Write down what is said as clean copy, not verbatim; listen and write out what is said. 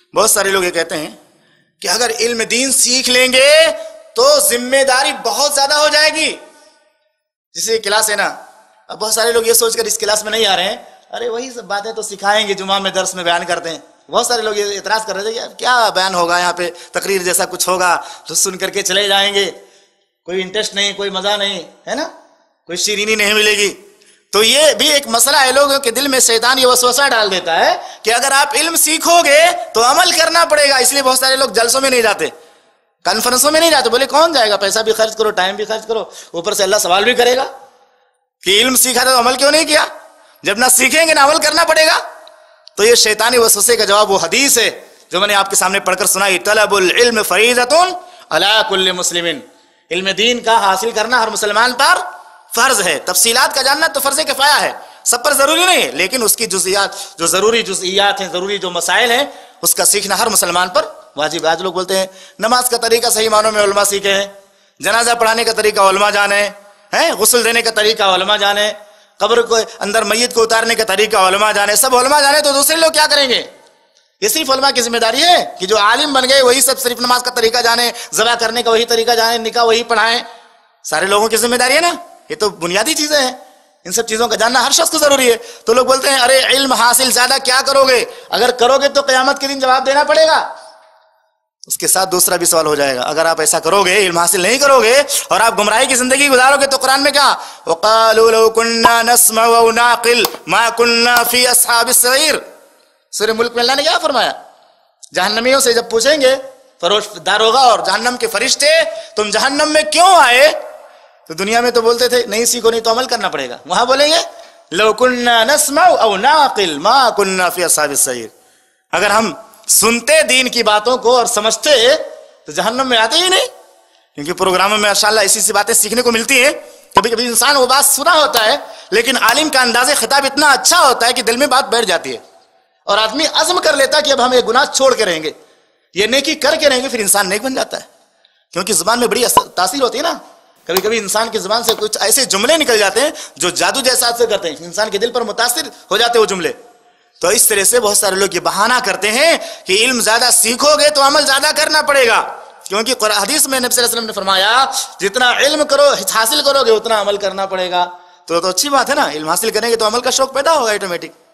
بہت سارے لوگ یہ کہتے ہیں کہ اگر علم دین سیکھ لیں گے تو ذمہ داری بہت زیادہ ہو جائے گی. جیسے کلاس ہے نا، اب بہت سارے لوگ یہ سوچ کر اس کلاس میں نہیں آ رہے ہیں، ارے وہی سب باتیں تو سکھائیں گے جمعہ میں درس میں بیان کرتے ہیں. بہت سارے لوگ یہ اعتراض کر رہے تھے کہ کیا بیان ہوگا یہاں پہ، تقریر جیسا کچھ ہوگا تو سن کر کے چلے جائیں گے، کوئی انٹرسٹ نہیں، کوئی مزہ نہیں ہے نا، کوئی شیرینی نہیں ملے گی. تو یہ بھی ایک مسئلہ ہے، لوگوں کے دل میں شیطان یہ وسوسہ ڈال دیتا ہے کہ اگر آپ علم سیکھو گے تو عمل کرنا پڑے گا. اس لیے بہت سارے لوگ جلسوں میں نہیں جاتے، کانفرنسوں میں نہیں جاتے. بولے کون جائے گا، پیسہ بھی خرچ کرو، ٹائم بھی خرچ کرو، اوپر سے اللہ سوال بھی کرے گا کہ علم سیکھا تھا تو عمل کیوں نہیں کیا. جب نہ سیکھیں گے نہ عمل کرنا پڑے گا. تو یہ شیطانی وسوسے کا جواب وہ حدیث ہے جو میں نے آپ کے سامنے پڑھ کر سنائی، طلب العلم فریضۃ علی کل مسلم. علم دین کا حاصل کرنا ہر مسلمان پر فرض ہے. تفصیلات کا جاننا تو فرض کفایہ ہے، سب پر ضروری نہیں ہے، لیکن اس کی جزئیات، جو ضروری جزئیات ہیں، ضروری جو مسائل ہیں، اس کا سیکھنا ہر مسلمان پر واجب. آج لوگ بولتے ہیں نماز کا طریقہ صحیح معنوں میں علماء سیکھے ہیں، جنازہ پڑھانے کا طریقہ علماء جانے ہیں، غسل دینے کا طریقہ علماء جانے، قبر کو اندر میت کو اتارنے کا طریقہ علماء جانے، سب علماء جانے تو دوسرے لوگ کیا کریں گے؟ یہ صرف علماء کی ذمہ داری ہے کہ جو عالم بن گئے وہی سب صرف نماز کا طریقہ جانے، ذبح کرنے کا وہی طریقہ جانے، نکاح وہی پڑھائیں. سارے لوگوں کی ذمہ داری ہے نا، یہ تو بنیادی چیزیں ہیں، ان سب چیزوں کا جاننا ہر شخص کو ضروری ہے. تو لوگ بولتے ہیں ارے علم حاصل زیادہ کیا کرو گے، اگر کرو گے تو قیامت کے دن جواب دینا پڑے گا. اس کے ساتھ دوسرا بھی سوال ہو جائے گا، اگر آپ ایسا کرو گے، علم حاصل نہیں کرو گے اور آپ گمراہی کی زندگی گزارو گے تو قرآن میں کیا وَقَالُوا لَوْ كُنَّا نَسْمَعُ أَوْ نَعْقِلُ مَا كُنَّا فِي أَصْحَابِ السَّعِيرِ. سورہ ملک میں اللہ نے کیا فرمایا؟ جہنمیوں سے جب پوچھیں گے داروغہ اور جہنم کے فرشتے تم جہنم میں کیوں آئے، تو دنیا میں تو بولتے تھے نہیں سیکھو نہیں تو عمل کرنا پڑے گا. وہاں بولیں گے لَوْ كُنَّا نَسْمَعُ أَوْ نَعْقِلُ مَا كُنَّا فِي أَصْحَابِ السَّعِيرِ. اگر ہم سنتے دین کی باتوں کو اور سمجھتے تو جہنم میں آتے ہی نہیں. کیونکہ پروگراموں میں ماشاءاللہ ایسی سی باتیں سیکھنے کو ملتی ہیں. کبھی کبھی انسان وہ بات سنا ہوتا ہے لیکن عالم کا انداز خطاب اتنا اچھا ہوتا ہے کہ دل میں بات بیٹھ جاتی ہے اور آدمی عزم کر لیتا ہے کہ اب ہم یہ گناہ چھوڑ کے رہیں گے، یہ نیکی کر کے رہیں گے، پھر انسان نیک بن جاتا ہے. کیونکہ زبان میں بڑی تاثیر ہوتی ہے نا. کبھی کبھی انسان کی زبان سے کچھ ایسے جملے نکل جاتے ہیں جو جادو جیسا اثر کرتے ہیں، انسان کے دل پر متاثر ہو جاتے ہیں وہ جملے. تو اس طرح سے بہت سارے لوگ یہ بہانہ کرتے ہیں کہ علم زیادہ سیکھو گے تو عمل زیادہ کرنا پڑے گا. کیونکہ حدیث میں نبی صلی اللہ علیہ وسلم نے فرمایا جتنا علم حاصل کرو گے اتنا عمل کرنا پڑے گا. تو اچھی بات ہے نا، علم حاصل کریں گے تو عمل کا شوق پیدا ہوگا آٹومیٹک.